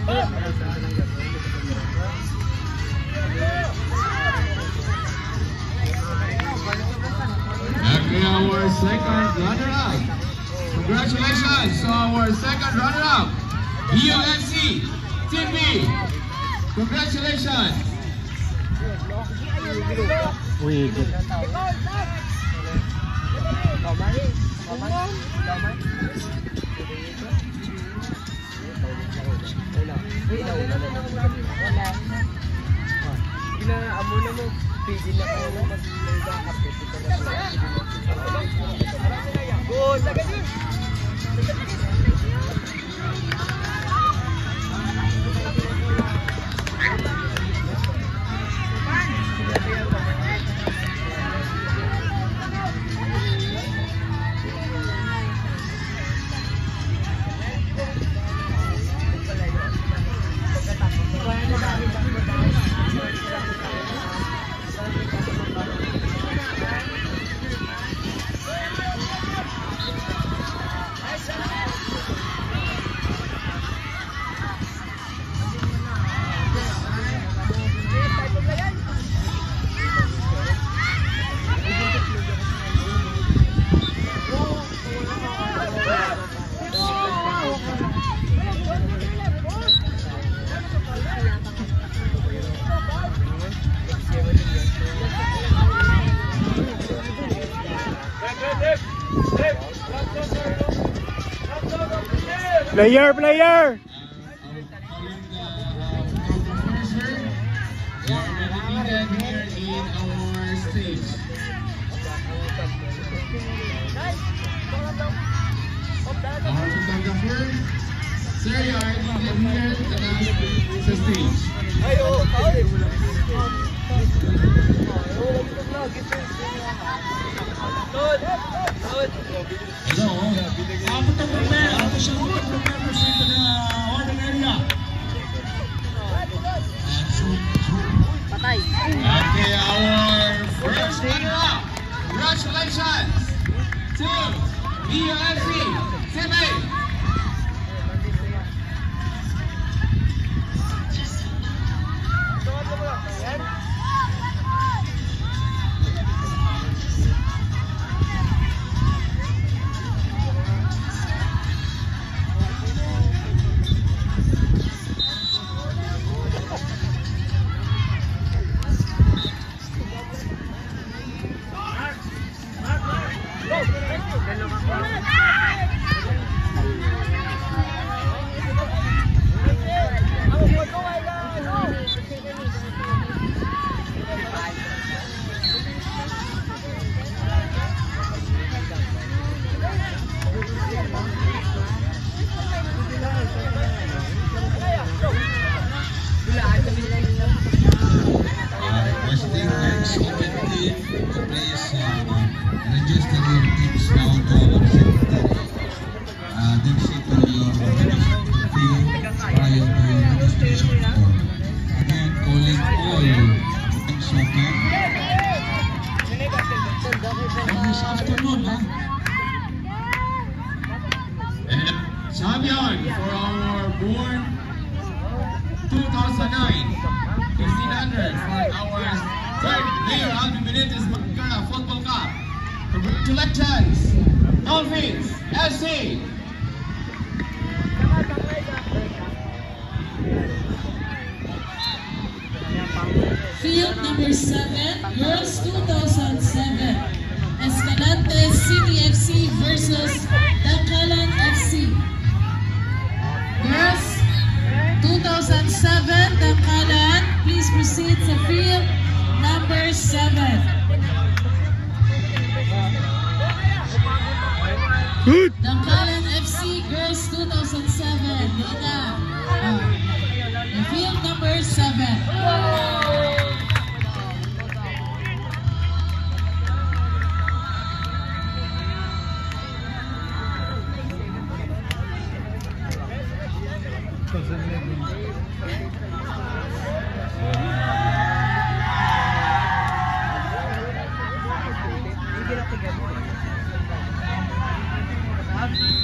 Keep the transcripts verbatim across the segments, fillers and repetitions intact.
And our second runner-up. Congratulations to our second runner-up, B O N C Team B. Congratulations. Wait. Amo mo, pigil na ako mag-kapit. Good, agad yun. Player, player! Sir, you are needed here sa stage. Hello. Ako itong member. Ako siya mo itong member sa ito na order area. Patay. Okay, our first runner-up. Congratulations to B O N C Team A. Champion for our born two thousand nine fifteen hundred for our third Mayor Alvin Benitez Magkana Football Cup. Congratulations, Dolphins F C. Field number seven, Girls two thousand seven, Escalante City F C versus Dangkalan F C. Girls two thousand seven, Dangkalan, please proceed to field number seven. Dangkalan F C, Girls two thousand seven, Nina. Uh, field number seven. Happy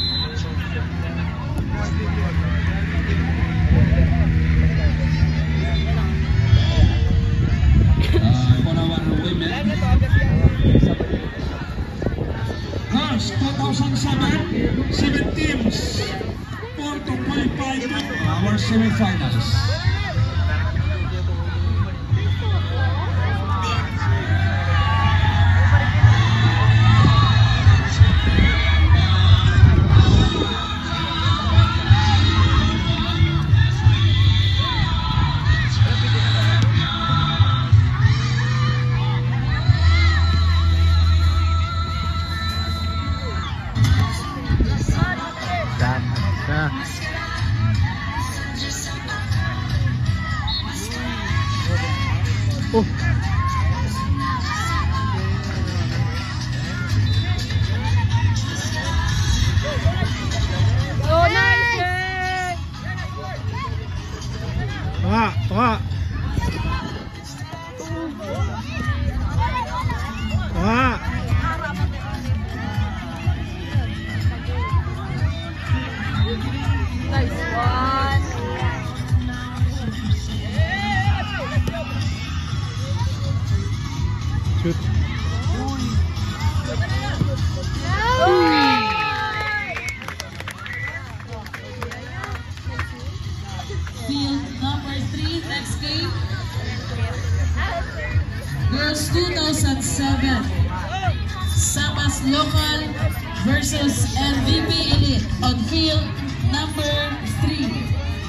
naman, seven teams for to qualify to our semifinals. Oh. Oh, nice! Tunga, tunga. Tunga. Nice one! Shoot. Field number three, next game. Girls two thousand seven. Samas Local versus M V P Elite on field number three.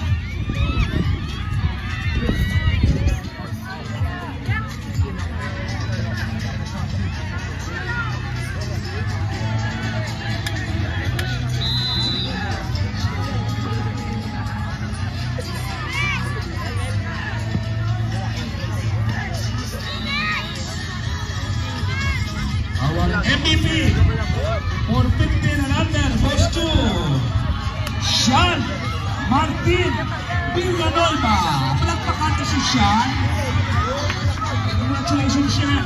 Our M V P for fifteen and under goes to Sean Martin Villanova. Palakpakan to si Sean. Congratulations, Sean.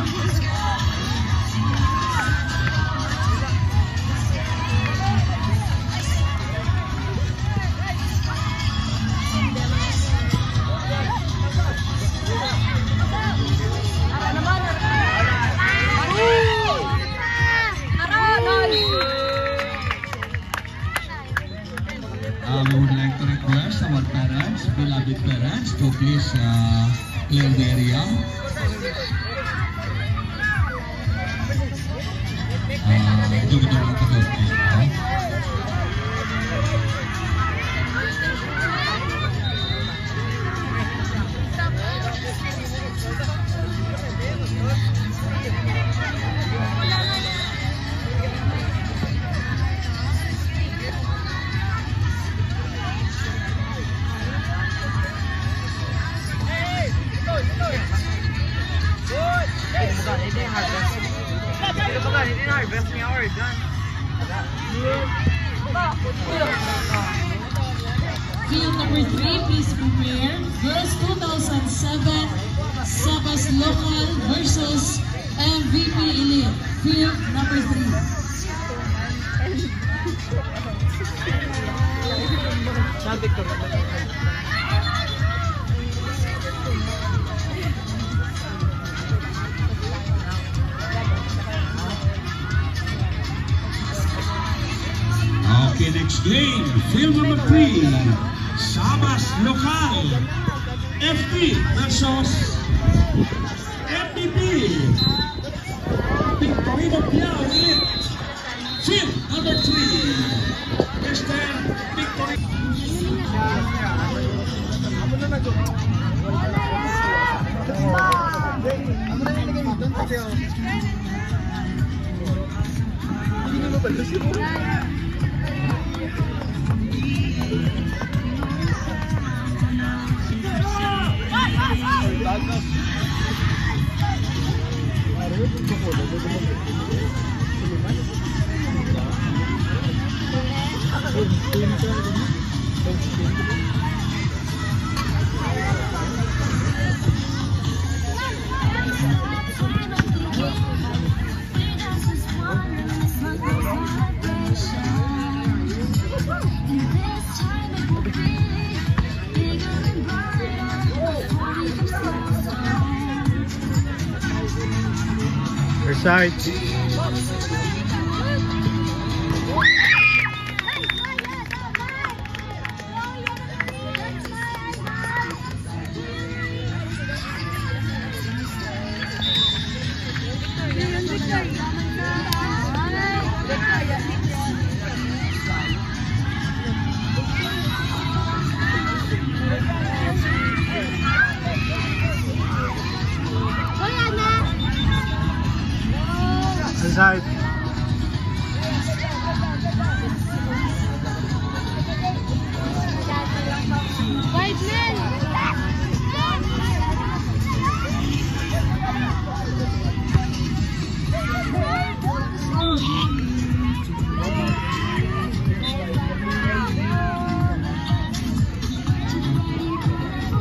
Uh, we would like to request our parents, beloved parents, to please uh, clear the area. Uh, dugdug ang pag-ibig. Field number three, please prepare. Girls two thousand seven, Sabas Local versus M V P Elite. Field number three. Okay, next game, field number three, Sabas Local, F P versus M V P, Victorino Piao Elite. Field number three, Mister Victorino. Your side.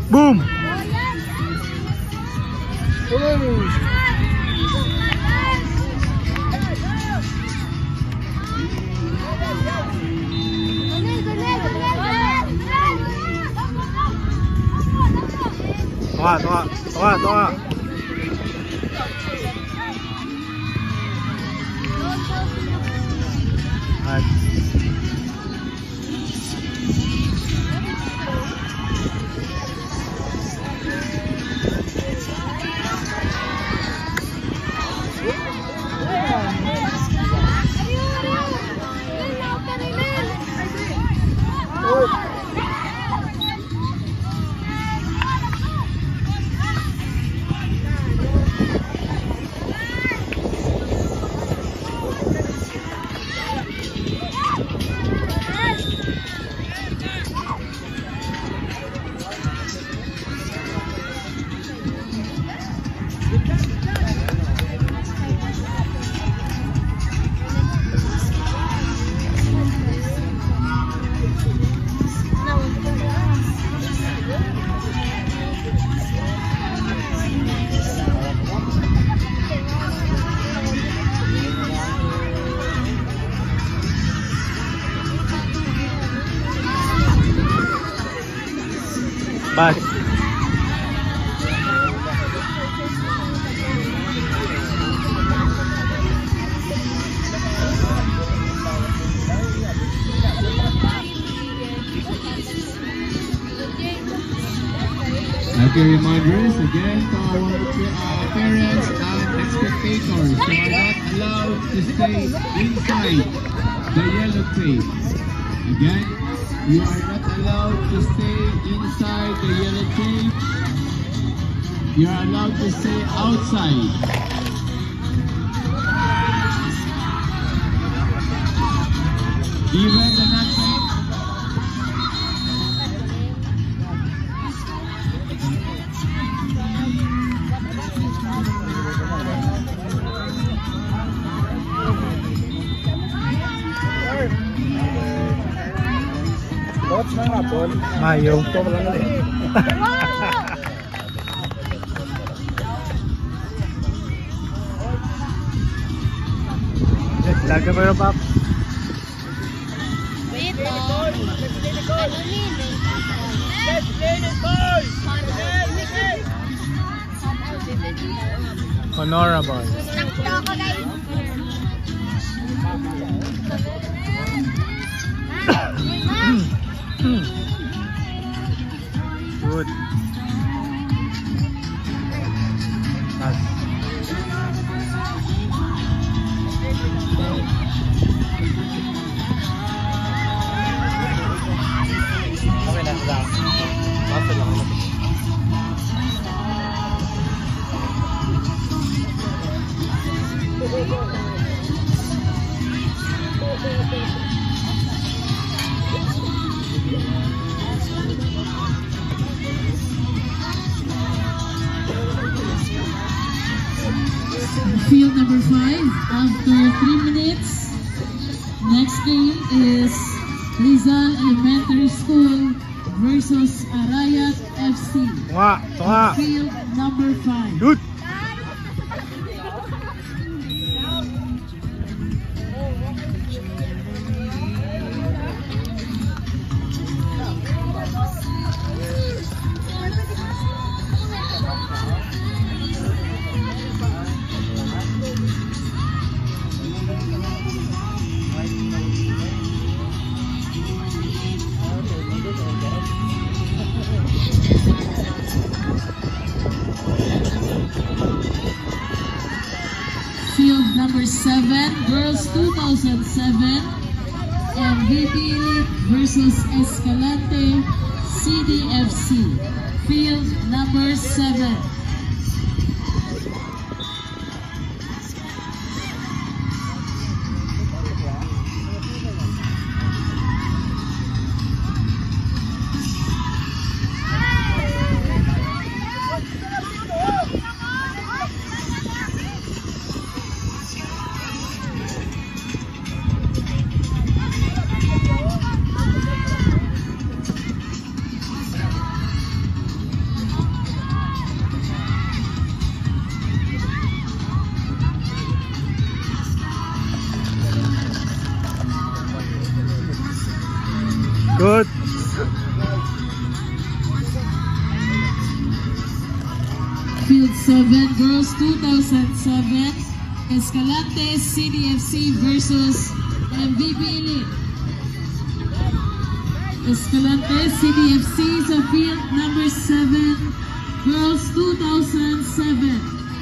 Boom! Toka, toka, toka, toka. Alright. Bas. Okay, reminders again to our uh, parents and spectators. You are not allowed to stay inside the yellow tape. Again, you are not allowed to stay inside the yellow tape. You are allowed to stay outside. Even the not tape. Mayo. Laga pa rin, Pap. Wait, oh. Honorable. Good. Pass. Okay na, lang. Pass lang. Field number five, after three minutes. Next game is Rizal Elementary School versus Arayat F C. Toka, toka. Field number five. Good. Field number seven, Girls two thousand seven, M V P Elite versus Escalante C D F C. Field number seven. Good. Field seven, girls two thousand seven, Escalante C D F C versus M V P Elite. Escalante C D F C sa field number seven, girls two thousand seven.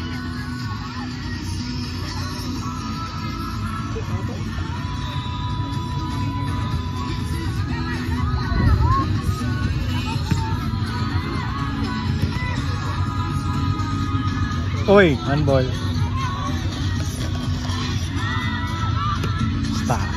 Oy, handball. Stop.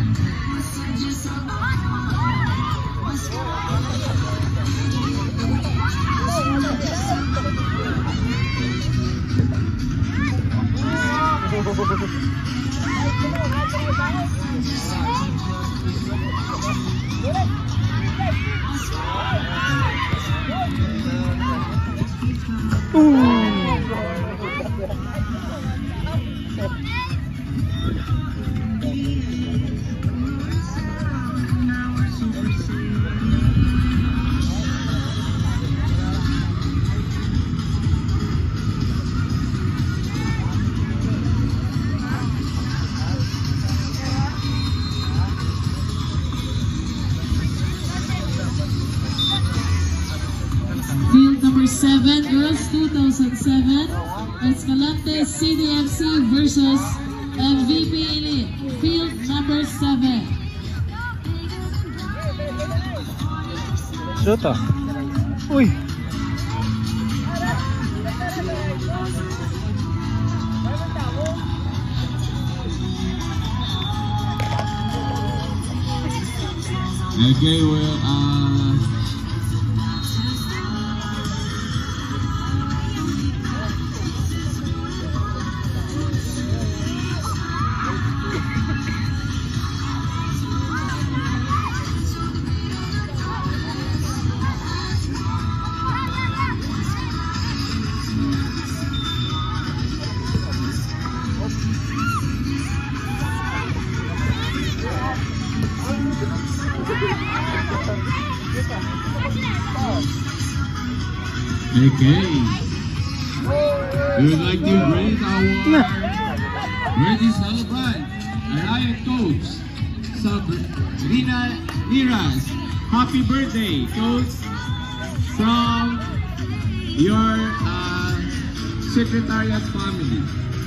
Field number seven, girls two thousand seven, Escalante C D F C versus M V P Elite. Field number seven. Shoot ah. Uy. Okay, well, uh, okay. We would like to greet our ready celebrant, Araya coach, Sabrina Niras. Happy birthday, coach, from your uh, secretariat family.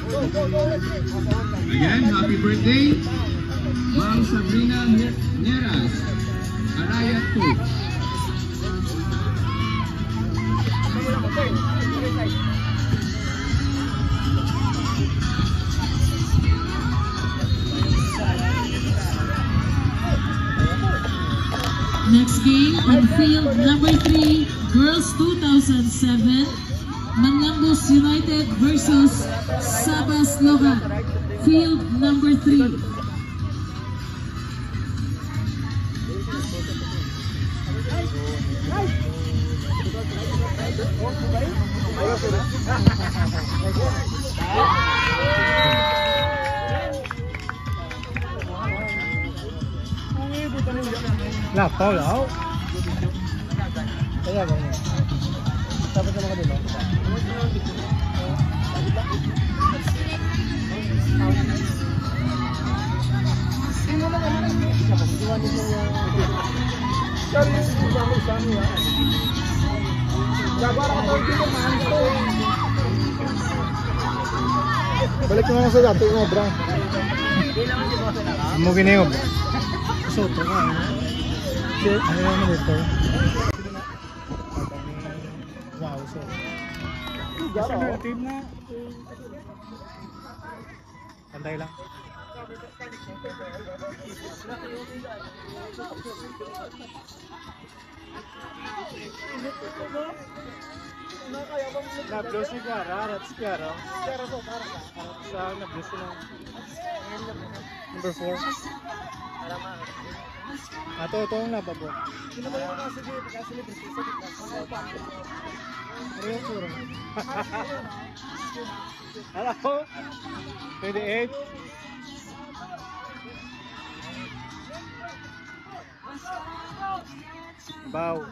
Again, happy birthday, Ma'am Sabrina Niras, Araya coach. Next game on field number three, girls two thousand seven, Manlambos United versus Sabas Logan. Field number three. Lah, tao lao. Kaya ba? Tapos naman ka dito. Balik mo na sa dati mo, bro. Mo giniyo. So, to nga. Ano naman dito? Wow, so. Kasi na team na. Tandai lang. Na-blow si Gara, Rats Gara. Sa na-blow sila. Number four. Ato, ito ang nababo. Sino ba yung kasi di? Kasi di Rio Hello? twenty-eight. Bow.